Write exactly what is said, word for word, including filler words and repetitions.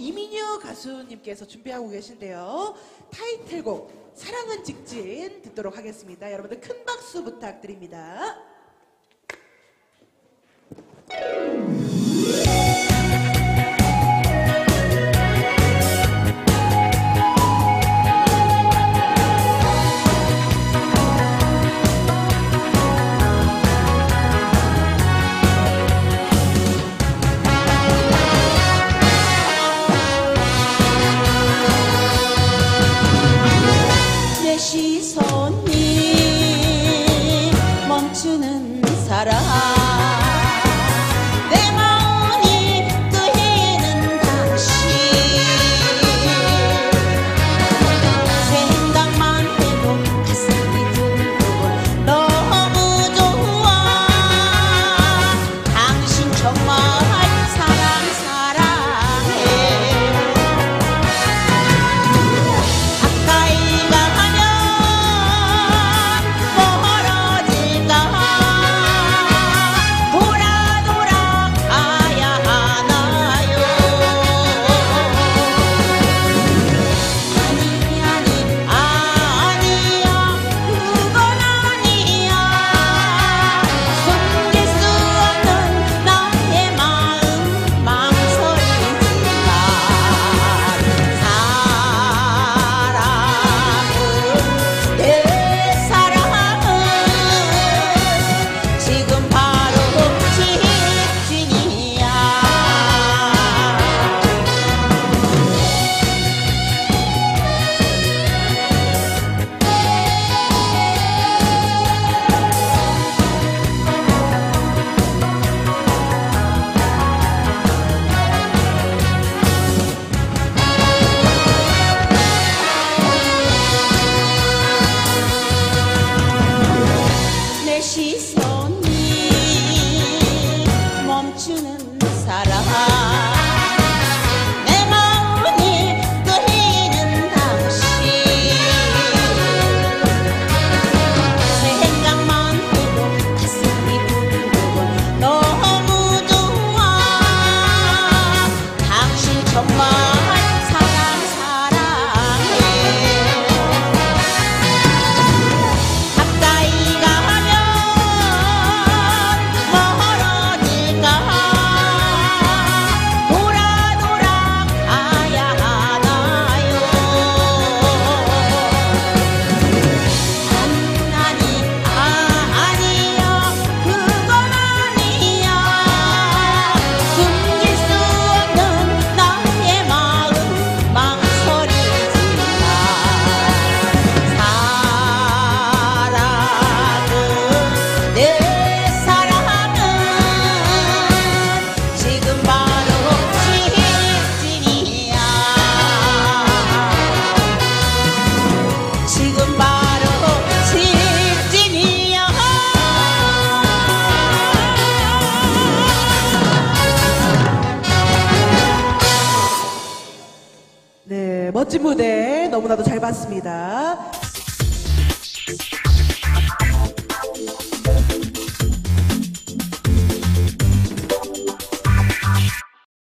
이민여 가수님께서 준비하고 계신데요. 타이틀곡 사랑은 직진 듣도록 하겠습니다. 여러분들 큰 박수 부탁드립니다. 시선이 멈추는 사랑 내 마음이 뜨이는 당신 생각만 해도 가슴이 두근두근 너무 좋아 당신 정말 사랑 사랑해 가까이 시선이 멈추는 사랑 내 마음이 끌리는 당신 생각만 해도 가슴이 두근두근 너무 좋아 당신 정말 사랑 사랑해 가까이 네, 멋진 무대 너무나도 잘 봤습니다.